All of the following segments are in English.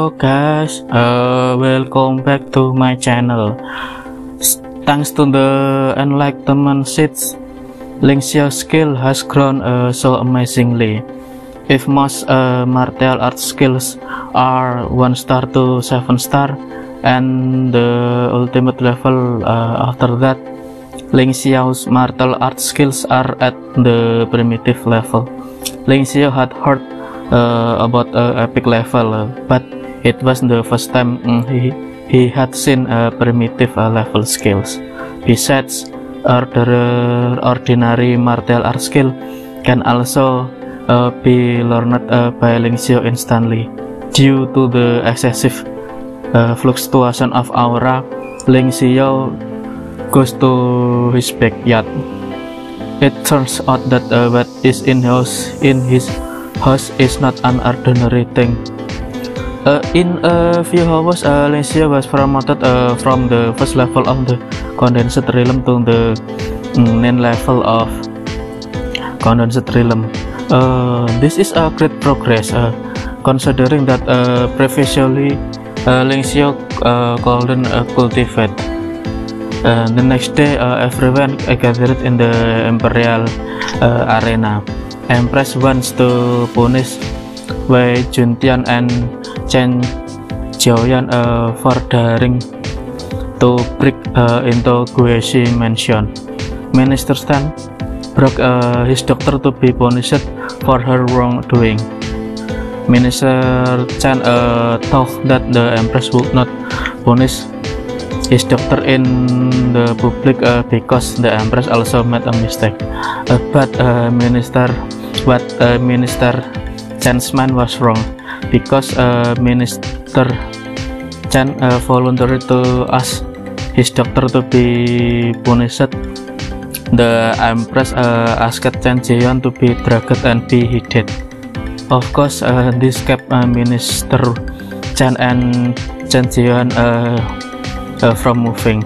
Hello guys, welcome back to my channel. Thanks to the enlightenment seeds, Ling Xiao skill has grown so amazingly. If most martial arts skills are 1 star to 7 star, and the ultimate level after that, Ling Xiao's martial arts skills are at the primitive level. Ling Xiao had heard about epic level, but it was the first time he had seen primitive level skills. Besides, ordinary martial art skill can also be learned by Ling Xiao instantly. Due to the excessive fluctuation of aura, Ling Xiao goes to his backyard. It turns out that what is in his house is not an ordinary thing. In a few hours, Ling Xiao was promoted from the first level of the condensed realm to the 9th level of condensed realm. This is a great progress, considering that previously Ling Xiao couldn't cultivate. The next day, everyone gathered in the Imperial Arena. Empress wants to punish Wei Juntian and Chen Jiaoyan for daring to break into Guishi Mansion. Minister Stan broke his doctor to be punished for her wrongdoing. Minister Chen thought that the Empress would not punish his doctor in the public because the Empress also made a mistake. But Minister Chen's mind was wrong, because Minister Chen volunteered to ask his doctor to be punished. The Empress asked Chen Jian to be dragged and be hidden. Of course, this kept Minister Chen and Chen Jian from moving.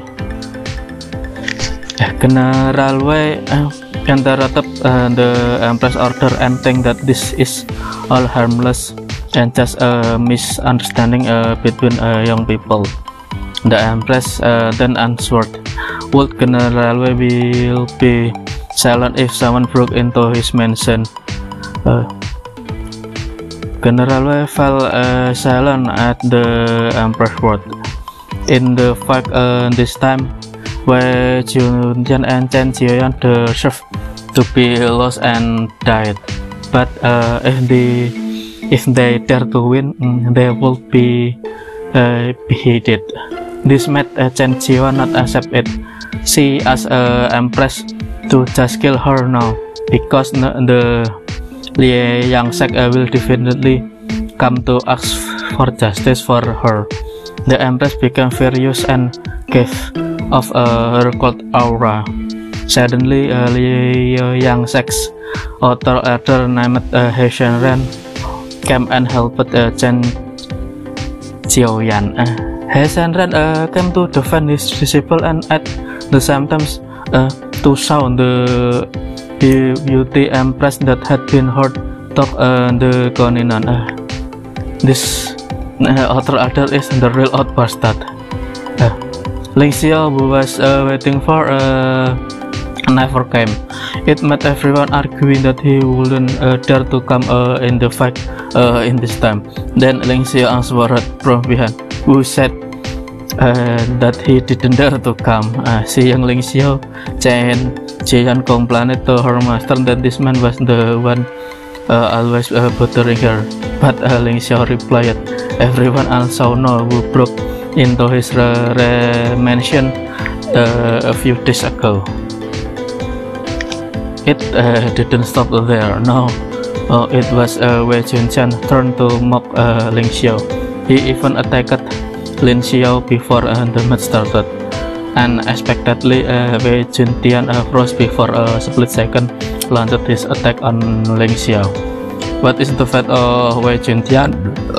General Wei interrupted the Empress order and think that this is all harmless and just a misunderstanding between young people. The Empress then answered, "Would General Wei will be silent if someone broke into his mansion?" General Wei fell silent at the Empress word. In the fact, this time, Wei Juntian and Chen Jiaoyan deserved to be lost and died. But if they dare to win, they will be beheaded. This made Chen Jiaoyan not accept it. She asked Empress to just kill her now, because the Liang sect will definitely come to ask for justice for her. The Empress became furious and gave off her cold aura. Suddenly, Liang sect's elder named He Shenren came and helped Chen Jiaoyan. He Shenren came to defend his disciple and at the same time to sound the beauty Empress that had been heard talk the Koninan. This other is the real old bastard. Ling Xiao, who was waiting for never came. It made everyone arguing that he wouldn't dare to come in the fight in this time. Then Ling Xiao answered from behind, who said that he didn't dare to come. Seeing Ling Xiao, Chen Jian complained to her master that this man was the one always bothering her. But Ling Xiao replied, "Everyone also know who broke into his mansion a few days ago." It didn't stop there. No, it was Wei Juntian turn to mock Ling Xiao. He even attacked Ling Xiao before the match started. Unexpectedly, Wei Juntian froze before a split second, launched his attack on Ling Xiao. What is the fate of Wei Juntian?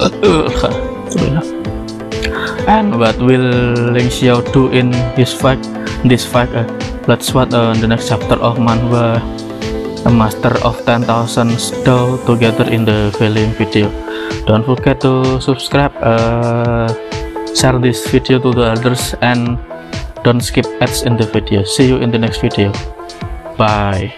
And what will Ling Xiao do in this fight? Let's watch the next chapter of manhwa, a master of 10,000 Dao together in the film video. Don't forget to subscribe, share this video to the others, and don't skip ads in the video. See you in the next video. Bye.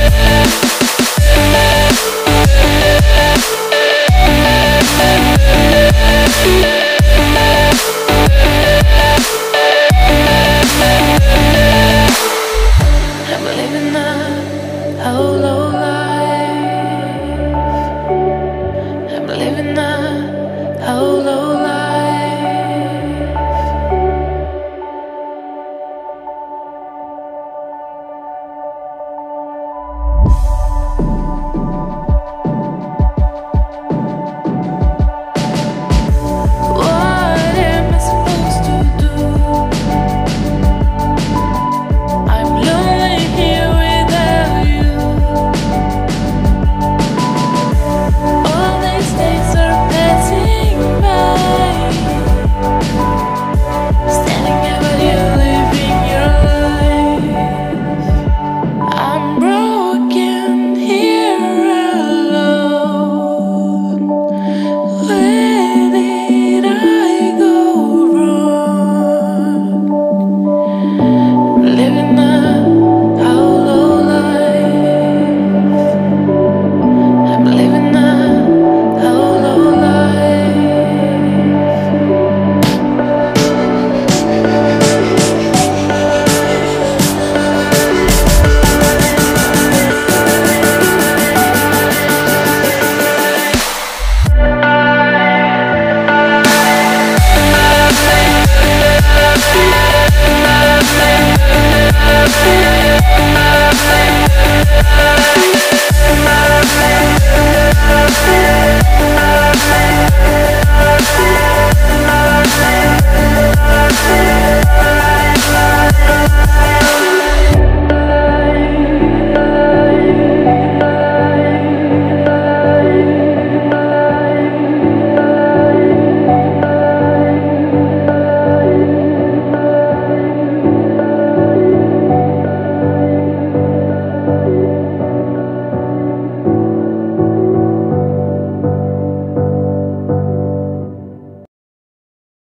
yeah.